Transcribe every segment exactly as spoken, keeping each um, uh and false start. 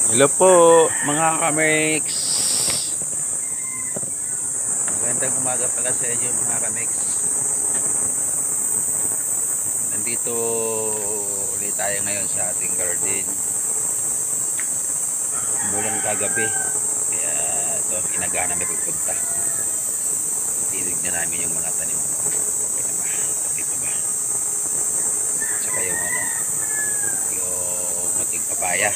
Hello po mga kamix. Magandang umaga pala sa inyo mga kamix. Nandito ulit tayo ngayon sa ating garden. Umulan kagabi, kaya ito ang inagahan namin pagpunta. Tinignan namin yung mga tanim. Okay na ba? Okay pa ba? Tsaka yung ano, yung ating papaya.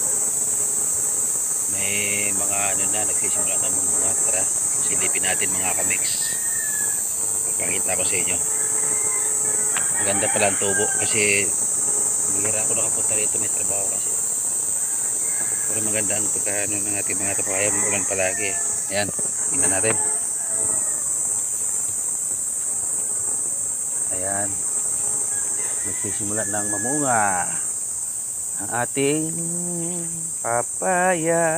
May mga ano na, nagsisimula ng mga tara. Silipin natin mga kamix. Papakita ko sa inyo. Maganda pala ang tubo kasi bihira ako nakapunta rito, may trabaho kasi. Pero maganda ang pagkaano ng ating mga papaya, umulan palagi. Ayan, tingnan natin. Ayan, nagsisimula ng mamunga ang ating papaya.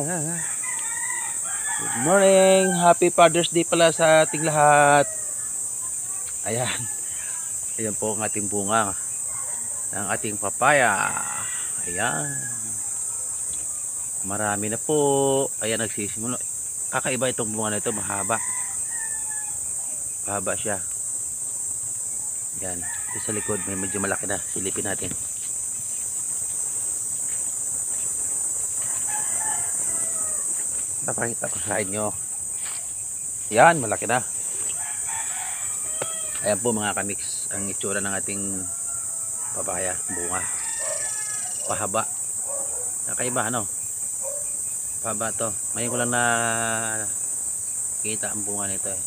Good morning, happy Father's Day pala sa ating lahat. Ayan, ayan po ang ating bunga ng ating papaya. Ayan, marami na po. Ayan, nagsisimula. Kakaiba itong bunga na ito, mahaba. Mahaba siya. Ayan, ito sa likod may medyo malaki na. Silipin natin. Napakita ko sa inyo. Ayan, malaki na. Ayan po mga kamix, ang itsura ng ating papaya, bunga. Pahaba. Kakaiba ano? Pahaba to. Ngayon ko lang na kita ang bunga nito eh.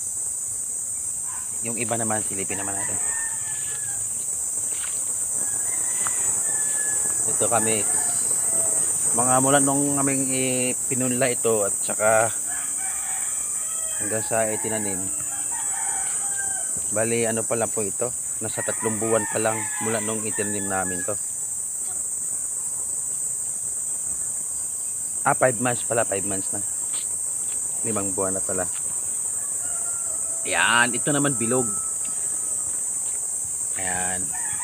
Yung iba naman, silipin naman natin. Ito kami, mga mula nung aming pinunla ito at saka hanggang sa itinanim. Bali ano pa lang po ito, nasa tatlong buwan pa lang mula nung itinanim namin to. Ah, five months pala, five months na. Limang buwan na pala. Ayan, ito naman bilog. Ayan.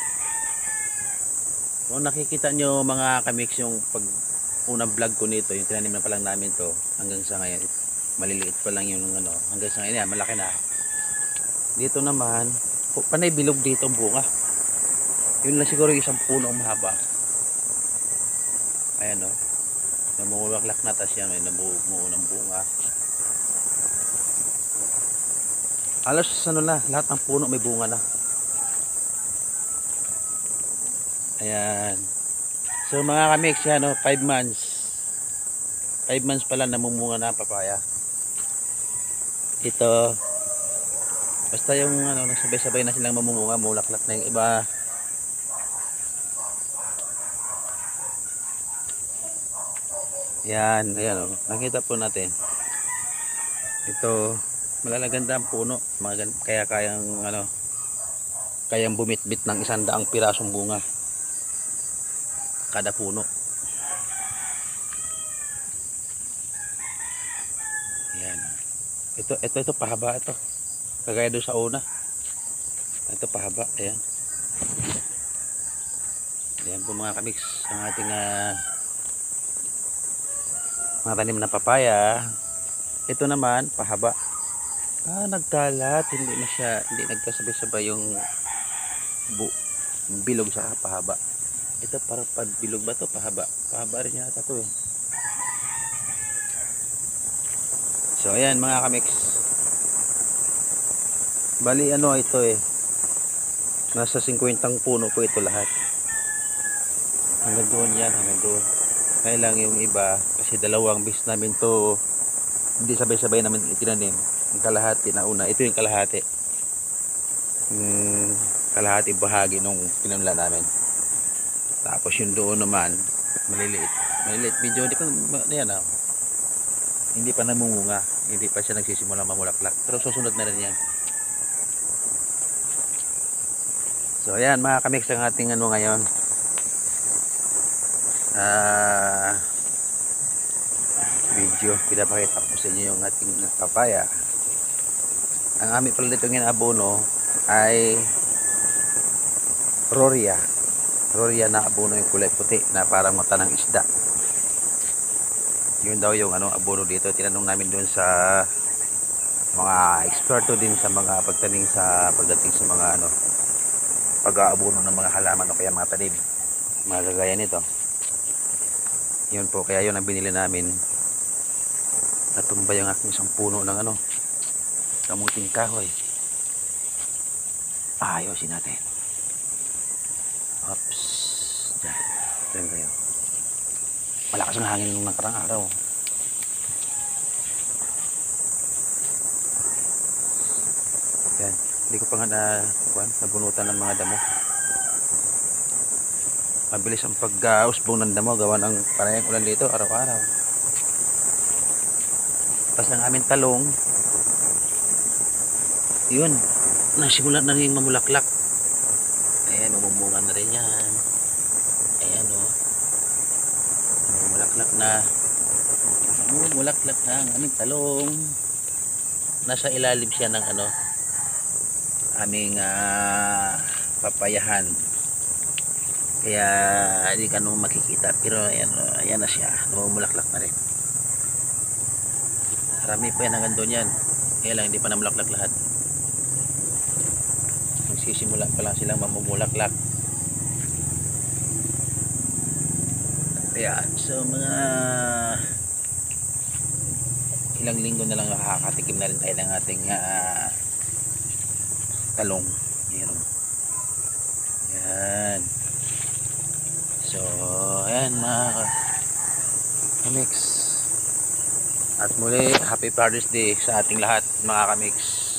Kung nakikita nyo mga kamix yung pag unang vlog ko nito, yung tinanim na pa lang namin to, hanggang sa ngayon, maliliit pa lang yung ano, hanggang sa ngayon yan, malaki na. Dito naman, panay bilog dito ang bunga. Yun lang siguro yung isang puno ang mahaba. Ayan o. Namulaklak na, tas yan, may namuo ng bunga. Alas ano na, lahat ng puno may bunga na. Ayan. So mga kamix, yan o, five months. five months pala namumunga na papaya. Ito, basta yung ano, nagsabay-sabay na silang mamumunga, mulaklak na yung iba. Yan, ayan o, nakita po natin. Ito, malalaganda ang puno, maganda, kaya kayang ano, kayang bumitbit ng isang daang pirasong bunga kada puno. Ayan. Ito, ito, ito pahaba ito. Kagaya doon sa una. Ito pahaba, ayan. Ayan po mga kamix, ang ating uh, mga tanim na papaya. Ito naman pahaba. Ah, nagkalat, hindi na siya, hindi nagkasabay-sabay yung bu bilog sa pahaba. Ito parang bilog ba to, pahaba. Pahaba rin yata to eh. So ayan mga kamix. Bali ano ito eh. Nasa fifty puno po ito lahat. Hanggang doon yan, hanggang doon. Kaya lang yung iba, kasi dalawang bis namin to, hindi sabay-sabay namin itinanim. Yung kalahati na una, ito yung kalahati. Yung kalahati bahagi nung pinunla namin. Tapos yung doon naman, maliliit. Maliliit, medyo hindi pa, yan ah. Hindi pa namungunga, hindi pa siya nagsisimula mamulaklak. Pero susunod na rin yan. So ayan mga kamix ang ating ano ngayon. Uh, video, pinapakita ko sa inyo yung ating papaya. Ang amin pala dito ng abono ay Roria. Roria na abono yung kulay puti na parang mata ng isda. Yun daw yung ano, abono dito. Tinanong namin doon sa mga eksperto din sa mga pagtanim sa pagdating sa mga ano, pag-aabono ng mga halaman o kaya mga tanim. Mga gagaya nito. Yun po, kaya yun ang binili namin. Natumba yung aking isang puno ng ano, kamuting kahoy. Ayusin natin. Oops. Diyan. Diyan kayo. Malakas ang hangin nung nakarang araw. Yan. Hindi ko pa nga na, nabunutan ng mga damo. Mabilis ang pag-usbong ng damo. Gawa ng panayang ulan dito araw-araw. Tapos ng aming talong, yun, nasimulan na rin mamulaklak. Ayan, mamumungan na rin yan. Ayan o. Oh. Mamulaklak na. Mamulaklak na ang aming talong. Nasa ilalim siya ng ano, aming uh, papayahan. Kaya hindi ka nung makikita. Pero ayan, ayan na siya. Mamulaklak na rin. Marami pa yan hanggang doon yan. Kaya lang hindi pa namulaklak lahat. Magsisimula pa lang silang mamumulaklak. Kaya so mga ilang linggo na lang nakakatikim na rin tayo ng ating uh, talong. Ayan. Ayan. So ayan mga kamix. At muli, happy Father's Day sa ating lahat mga kamix.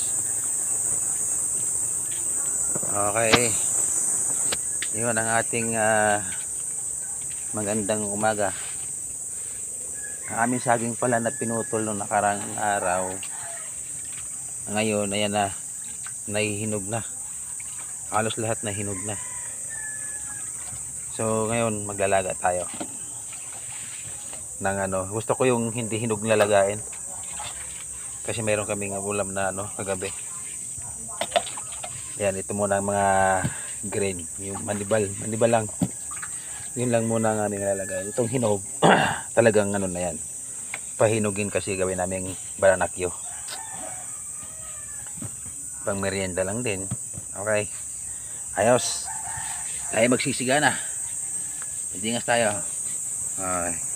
Okay. Yun ang ating uh, magandang umaga. Ang aming saging pala na pinutol noong nakarang araw. Ngayon, ayan na. Nahihinog na. Halos lahat nahinog na. So, ngayon maglalaga tayo. Ng ano, gusto ko yung hindi hinog na lagain. Kasi meron kaming ulam na ano, kagabi. Yan, ito muna ang mga grain, yung manibal, manibal lang. Yun lang muna ang aming lalagay. Itong hinog, talagang ano na yan. Pahinugin kasi gawin naming baranakyo. Pang merienda lang din. Okay. Ayos. Ay magsisiga na. Dingas tayo. Okay.